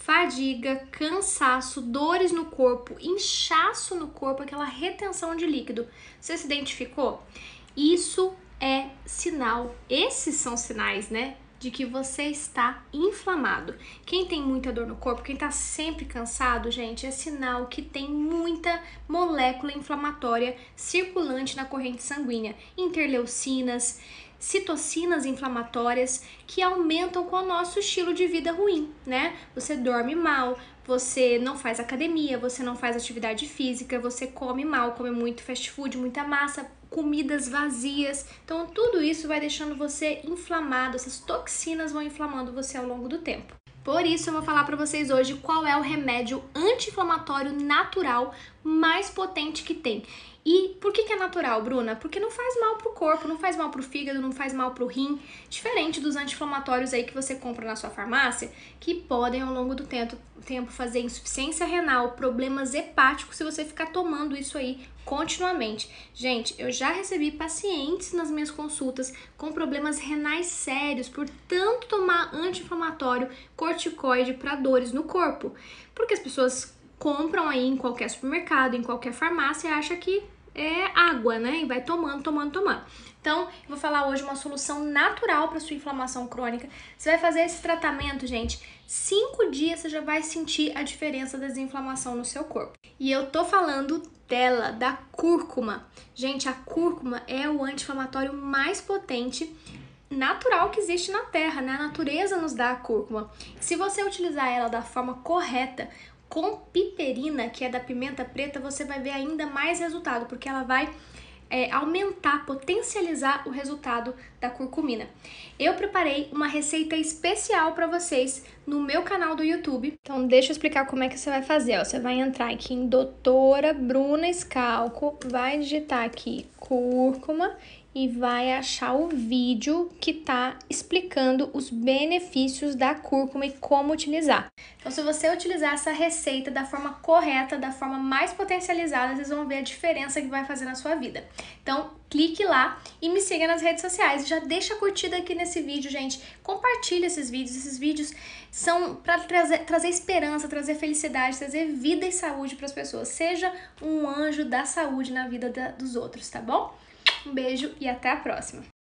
fadiga, cansaço, dores no corpo, inchaço no corpo, aquela retenção de líquido. Você se identificou? Isso é sinal, esses são sinais, né, de que você está inflamado. Quem tem muita dor no corpo, quem tá sempre cansado, gente, é sinal que tem muita molécula inflamatória circulante na corrente sanguínea. Interleucinas, citocinas inflamatórias que aumentam com o nosso estilo de vida ruim, né? Você dorme mal, você não faz academia, você não faz atividade física, você come mal, come muito fast food, muita massa, comidas vazias. Então tudo isso vai deixando você inflamado, essas toxinas vão inflamando você ao longo do tempo. Por isso eu vou falar para vocês hoje qual é o remédio anti-inflamatório natural mais potente que tem. E por que é natural, Bruna? Porque não faz mal pro corpo, não faz mal pro fígado, não faz mal pro rim, diferente dos anti-inflamatórios aí que você compra na sua farmácia, que podem ao longo do tempo fazer insuficiência renal, problemas hepáticos se você ficar tomando isso aí continuamente. Gente, eu já recebi pacientes nas minhas consultas com problemas renais sérios por tanto tomar anti-inflamatório, corticoide para dores no corpo, porque as pessoas compram aí em qualquer supermercado, em qualquer farmácia e acham que é água, né? E vai tomando. Então, eu vou falar hoje uma solução natural para sua inflamação crônica. Você vai fazer esse tratamento, gente, 5 dias você já vai sentir a diferença da desinflamação no seu corpo. E eu tô falando dela, da cúrcuma. Gente, a cúrcuma é o anti-inflamatório mais potente natural que existe na Terra, né? A natureza nos dá a cúrcuma. Se você utilizar ela da forma correta, com piperina, que é da pimenta preta, você vai ver ainda mais resultado, porque ela vai aumentar, potencializar o resultado da curcumina. Eu preparei uma receita especial para vocês no meu canal do YouTube. Então deixa eu explicar como é que você vai fazer. Ó, você vai entrar aqui em Doutora Bruna Scalco, vai digitar aqui cúrcuma e vai achar o vídeo que tá explicando os benefícios da cúrcuma e como utilizar. Então, se você utilizar essa receita da forma correta, da forma mais potencializada, vocês vão ver a diferença que vai fazer na sua vida. Então, clique lá e me siga nas redes sociais. Já deixa a curtida aqui nesse vídeo, gente. Compartilha esses vídeos. Esses vídeos são para trazer esperança, trazer felicidade, trazer vida e saúde para as pessoas. Seja um anjo da saúde na vida dos outros, tá bom? Um beijo e até a próxima!